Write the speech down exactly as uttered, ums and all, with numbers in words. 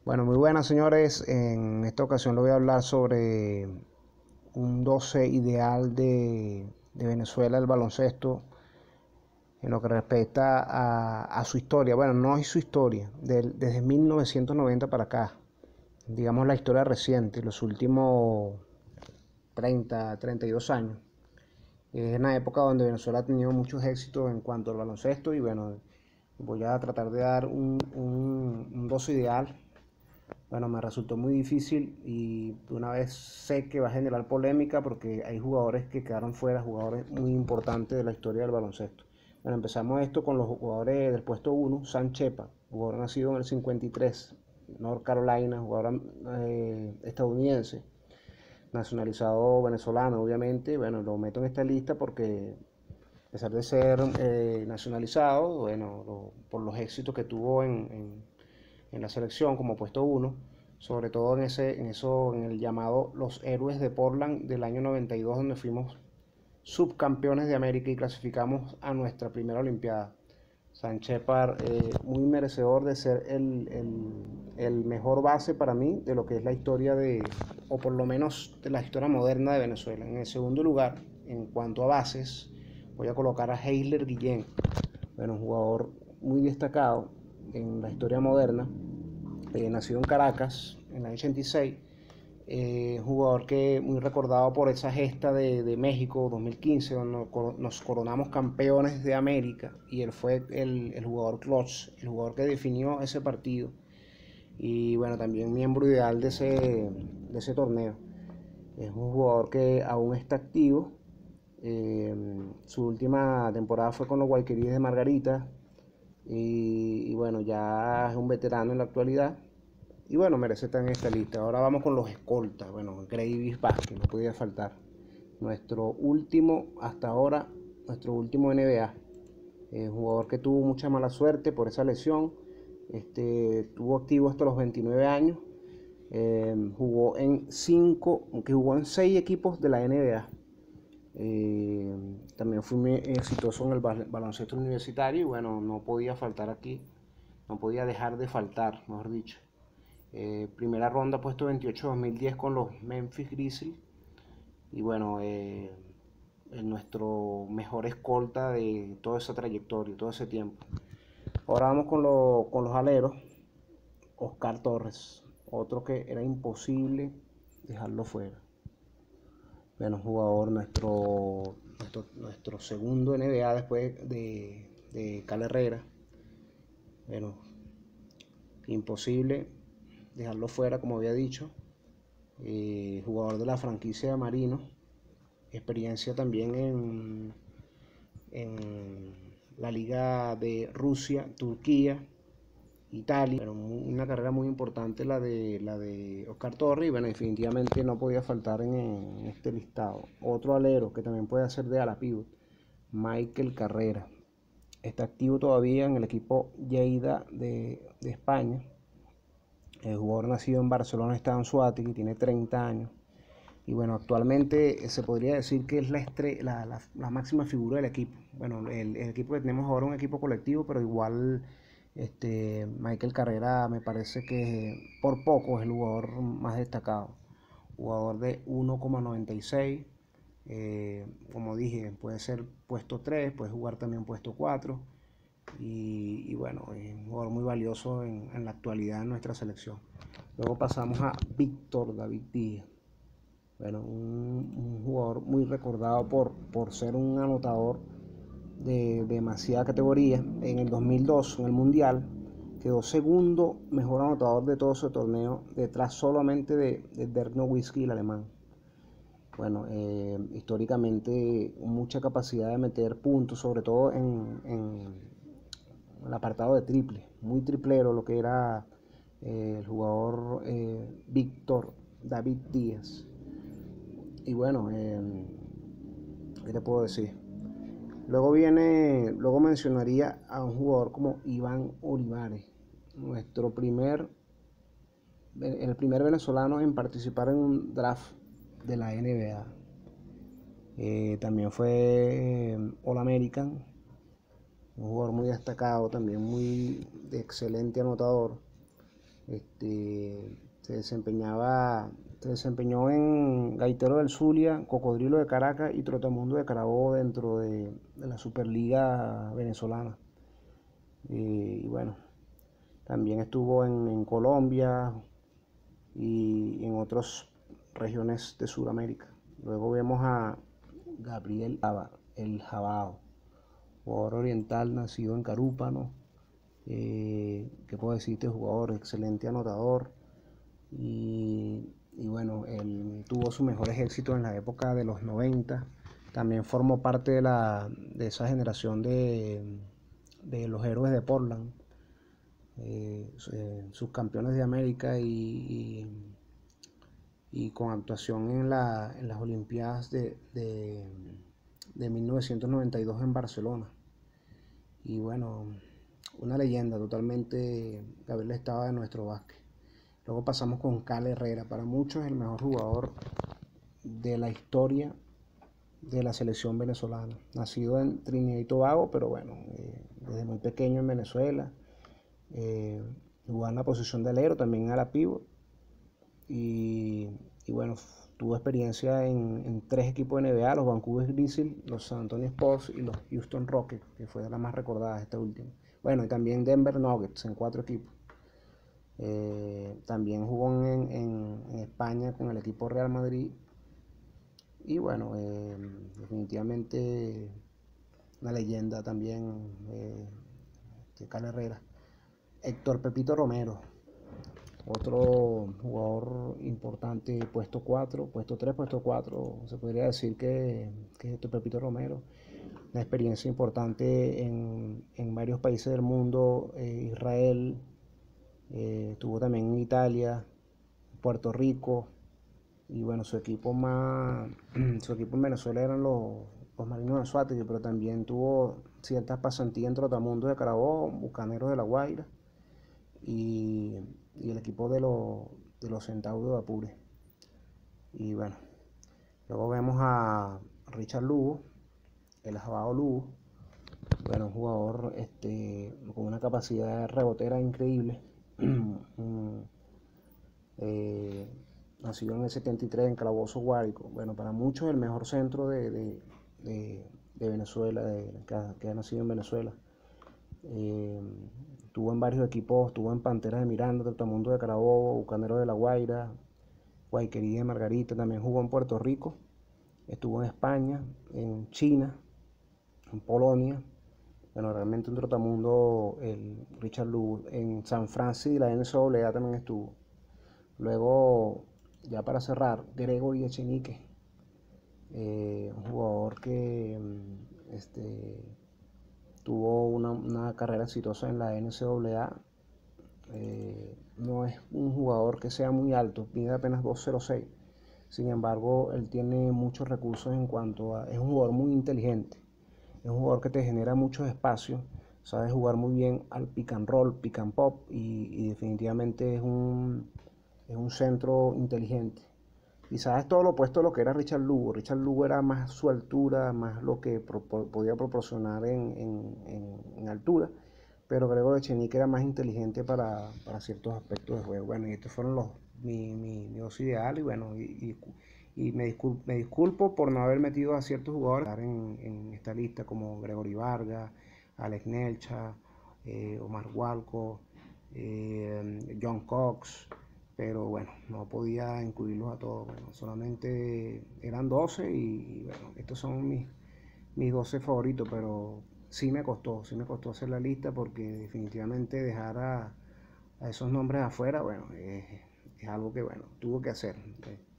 Bueno, muy buenas señores. En esta ocasión les voy a hablar sobre un doce ideal de, de Venezuela del baloncesto en lo que respecta a, a su historia. Bueno, no es su historia, del- desde mil novecientos noventa para acá, digamos la historia reciente, los últimos treinta, treinta y dos años. Es una época donde Venezuela ha tenido muchos éxitos en cuanto al baloncesto y bueno, voy a tratar de dar un, un, un doce ideal. Bueno, me resultó muy difícil y una vez sé que va a generar polémica porque hay jugadores que quedaron fuera, jugadores muy importantes de la historia del baloncesto. Bueno, empezamos esto con los jugadores del puesto uno, Sam Chepa, jugador nacido en el cincuenta y tres, North Carolina, jugador eh, estadounidense, nacionalizado venezolano, obviamente. Bueno, lo meto en esta lista porque a pesar de ser eh, nacionalizado, bueno, lo, por los éxitos que tuvo en, en en la selección como puesto uno, sobre todo en, ese, en, eso, en el llamado Los Héroes de Portland del año noventa y dos, donde fuimos subcampeones de América y clasificamos a nuestra primera Olimpiada. Sanchepar, eh, muy merecedor de ser el, el, el, mejor base para mí de lo que es la historia de, o por lo menos de la historia moderna de Venezuela. En el segundo lugar, en cuanto a bases, voy a colocar a Heisler Guillén, bueno, un jugador muy destacado en la historia moderna, eh, nacido en Caracas en el año ochenta y seis, eh, jugador que muy recordado por esa gesta de, de México dos mil quince, donde nos coronamos campeones de América y él fue el, el jugador clutch, el jugador que definió ese partido y bueno, también miembro ideal de ese, de ese torneo. Es un jugador que aún está activo. Eh, su última temporada fue con los Guayqueríes de Margarita y, y bueno, ya es un veterano en la actualidad. Y bueno, merece estar en esta lista. Ahora vamos con los escoltas. Bueno, Gravis Vázquez, no podía faltar. Nuestro último, hasta ahora, nuestro último N B A. Eh, jugador que tuvo mucha mala suerte por esa lesión. Este, estuvo activo hasta los veintinueve años. Eh, jugó en cinco, que jugó en seis equipos de la N B A. Eh, también fui muy exitoso en el baloncesto universitario y bueno, no podía faltar aquí. No podía dejar de faltar, mejor dicho. Eh, primera ronda puesto veintiocho dos mil diez con los Memphis Grizzlies. Y bueno, eh, en nuestro mejor escolta de toda esa trayectoria, todo ese tiempo. Ahora vamos con, lo, con los aleros. Oscar Torres, otro que era imposible dejarlo fuera. Bueno, jugador, nuestro, nuestro, nuestro segundo N B A después de, de Cal Herrera. Bueno, imposible dejarlo fuera, como había dicho. Eh, jugador de la franquicia de Marino, experiencia también en, en la liga de Rusia, Turquía, Italia. Pero una carrera muy importante la de, la de Oscar Torres y bueno, definitivamente no podía faltar en, en este listado. Otro alero que también puede hacer de ala pivot, Michael Carrera. Está activo todavía en el equipo Lleida de, de España. El jugador nacido en Barcelona está en Suárez, tiene treinta años. Y bueno, actualmente se podría decir que es la, estre la, la, la máxima figura del equipo. Bueno, el, el equipo que tenemos ahora es un equipo colectivo, pero igual este, Michael Carrera me parece que por poco es el jugador más destacado. Jugador de uno coma noventa y seis, eh, como dije, puede ser puesto tres, puede jugar también puesto cuatro. Y, y bueno, es un jugador muy valioso en, en la actualidad en nuestra selección. Luego pasamos a Víctor David Díaz. Bueno, un, un jugador muy recordado por, por ser un anotador de, de demasiada categoría. En el dos mil dos, en el Mundial, quedó segundo mejor anotador de todo ese torneo, detrás solamente de, de Dirk Nowitzki, el alemán. Bueno, eh, históricamente mucha capacidad de meter puntos, sobre todo en, en el apartado de triple, muy triplero lo que era eh, el jugador eh, Víctor David Díaz. Y bueno, eh, ¿qué te puedo decir? Luego viene, luego mencionaría a un jugador como Iván Olivares, nuestro primer, el primer venezolano en participar en un draft de la N B A. Eh, también fue eh, All American, un jugador muy destacado, también muy de excelente anotador. Este, se desempeñaba, se desempeñó en Gaitero del Zulia, Cocodrilo de Caracas y Trotamundo de Carabobo dentro de, de la Superliga venezolana. Eh, y bueno, también estuvo en, en Colombia y en otras regiones de Sudamérica. Luego vemos a Gabriel Aba, el Jabao, jugador oriental nacido en Carúpano. Eh, ¿Qué puedo decirte? Jugador excelente anotador. Y, y bueno, él tuvo sus mejores éxitos en la época de los noventa. También formó parte de, la, de esa generación de, de los héroes de Portland, eh, eh, subcampeones de América y, y, y con actuación en, la, en las Olimpiadas de, de, de mil novecientos noventa y dos en Barcelona. Y bueno, una leyenda totalmente. Gabriel estaba de nuestro básquet. Luego pasamos con Cal Herrera, para muchos el mejor jugador de la historia de la selección venezolana. Nacido en Trinidad y Tobago, pero bueno, eh, desde muy pequeño en Venezuela. Eh, jugaba en la posición de alero, también a la pivot. Y, y bueno, tuvo experiencia en, en tres equipos de N B A, los Vancouver Grizzlies, los San Antonio Spurs y los Houston Rockets, que fue de las más recordadas esta última. Bueno, y también Denver Nuggets en cuatro equipos. Eh, también jugó en, en, en España con el equipo Real Madrid. Y bueno, eh, definitivamente una leyenda también, eh, de Cal Herrera. Héctor Pepito Romero, otro jugador importante, puesto cuatro, puesto tres, puesto cuatro, se podría decir que, que Héctor Pepito Romero. Una experiencia importante en, en varios países del mundo, eh, Israel, eh, estuvo también en Italia, Puerto Rico. Y bueno, su equipo más, su equipo en Venezuela eran los, los Marinos de Anzoátegui, pero también tuvo ciertas pasantías en Trotamundos de Carabobo, Bucaneros de La Guaira y, y el equipo de, los, de los Centauros de Apure. Y bueno, luego vemos a Richard Lugo, el Jabao Lugo. Bueno, un jugador este, con una capacidad rebotera increíble. eh, Nacido en el setenta y tres en Calabozo, Guárico. Bueno, para muchos el mejor centro de, de, de, de Venezuela, de, que, ha, que, ha, nacido en Venezuela. Eh, estuvo en varios equipos, estuvo en Panteras de Miranda, Trotamundo de Carabobo, Bucanero de La Guaira, Guayquería de Margarita. También jugó en Puerto Rico, estuvo en España, en China, en Polonia. Bueno, realmente un trotamundo, el Richard Lugo. En San Francisco, la N C A A también estuvo. Luego, ya para cerrar, Gregory Echenique, eh, un jugador que este, tuvo una, una, carrera exitosa en la N C A A. Eh, no es un jugador que sea muy alto, mide apenas dos cero seis. Sin embargo, él tiene muchos recursos en cuanto a... Es un jugador muy inteligente. Es un jugador que te genera muchos espacios. Sabe jugar muy bien al pick and roll, pick and pop. Y, y definitivamente es un... es un centro inteligente. Quizás es todo lo opuesto a lo que era Richard Lugo. Richard Lugo era más su altura, más lo que pro, podía proporcionar en, en, en, en altura. Pero Gregory Echenique era más inteligente para, para ciertos aspectos de juego. Bueno, y estos fueron los, mi, mi, mi dos ideales. Y bueno, y, y, y me, disculpo, me disculpo por no haber metido a ciertos jugadores en, en esta lista, como Gregory Vargas, Alex Nelcha, eh, Omar Walco, eh, John Cox. Pero bueno, no podía incluirlos a todos. Bueno, solamente eran doce y, y bueno, estos son mis, mis doce favoritos, pero sí me costó, sí me costó hacer la lista porque definitivamente dejar a, a esos nombres afuera, bueno, es, es algo que bueno, tuvo que hacer.